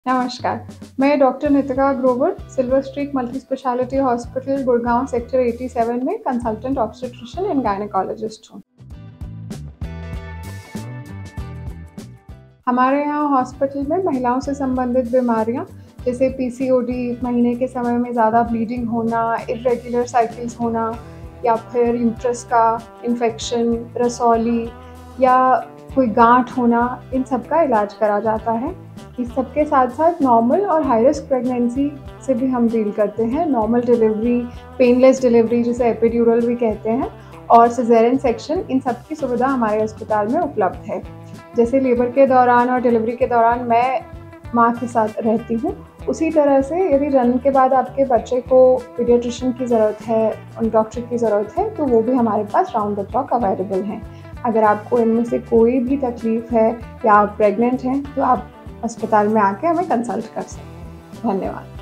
नमस्कार, मैं doctor Nitika Grover, Silver Streak multi speciality hospital, Gurgaon sector 87 में कंसल्टेंट ऑब्स्टेट्रिशियन एंड गायनेकोलॉजिस्ट हूँ। हमारे यहाँ हॉस्पिटल में महिलाओं से संबंधित बीमारियाँ जैसे पीसीओडी, महीने के समय में ज़्यादा ब्लीडिंग होना, इर्रेगुलर साइकिल्स होना या फिर यूट्रस का इन्फेक्शन, रसौली या कोई गांठ होना, इन सब का इलाज करा जाता है। इस सब के साथ-साथ नॉर्मल और हाई रिस्क प्रेगनेंसी से भी हम डील करते हैं। नॉर्मल डिलीवरी, पेनलेस डिलीवरी जिसे एपिड्यूरल भी कहते हैं, और सिज़ेरियन सेक्शन, इन सब की सुविधा हमारे अस्पताल में उपलब्ध है। जैसे लेबर के दौरान और डिलीवरी के दौरान मैं माँ के साथ रहती हूँ, उसी तरह से यदि जन्म के बाद आपके बच्चे को पीडियाट्रिशियन की ज़रूरत है, डॉक्टर की ज़रूरत है, तो वो भी हमारे पास राउंड द क्लॉक अवेलेबल हैं। अगर आपको इनमें से कोई भी तकलीफ़ है या आप प्रेग्नेंट हैं, तो आप अस्पताल में आके हमें कंसल्ट कर सकते हैं। धन्यवाद।